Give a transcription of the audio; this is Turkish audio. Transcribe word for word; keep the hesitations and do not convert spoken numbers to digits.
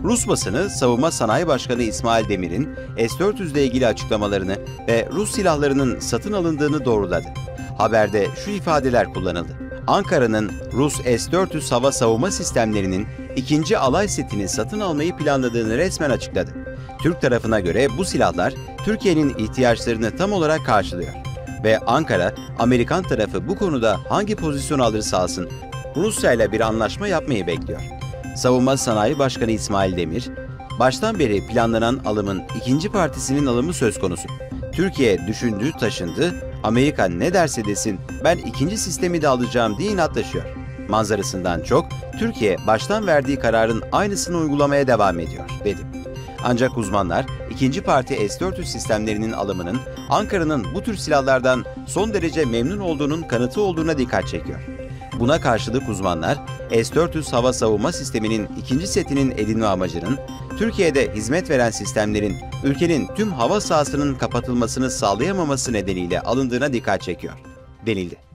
Rus basını, Savunma Sanayi Başkanı İsmail Demir'in S dört yüz ile ilgili açıklamalarını ve Rus silahlarının satın alındığını doğruladı. Haberde şu ifadeler kullanıldı. Ankara'nın Rus S dört yüz hava savunma sistemlerinin ikinci alay setini satın almayı planladığını resmen açıkladı. Türk tarafına göre bu silahlar Türkiye'nin ihtiyaçlarını tam olarak karşılıyor. Ve Ankara, Amerikan tarafı bu konuda hangi pozisyon alırsa alsın Rusya ile bir anlaşma yapmayı bekliyor. Savunma Sanayi Başkanı İsmail Demir, baştan beri planlanan alımın ikinci partisinin alımı söz konusu. Türkiye düşündü, taşındı, Amerika ne derse desin ben ikinci sistemi de alacağım diye inatlaşıyor. Manzarasından çok Türkiye baştan verdiği kararın aynısını uygulamaya devam ediyor, dedi. Ancak uzmanlar ikinci parti S dört yüz sistemlerinin alımının Ankara'nın bu tür silahlardan son derece memnun olduğunun kanıtı olduğuna dikkat çekiyor. Buna karşılık uzmanlar, S dört yüz hava savunma sisteminin ikinci setinin edinme amacının, Türkiye'de hizmet veren sistemlerin ülkenin tüm hava sahasının kapatılmasını sağlayamaması nedeniyle alındığına dikkat çekiyor, denildi.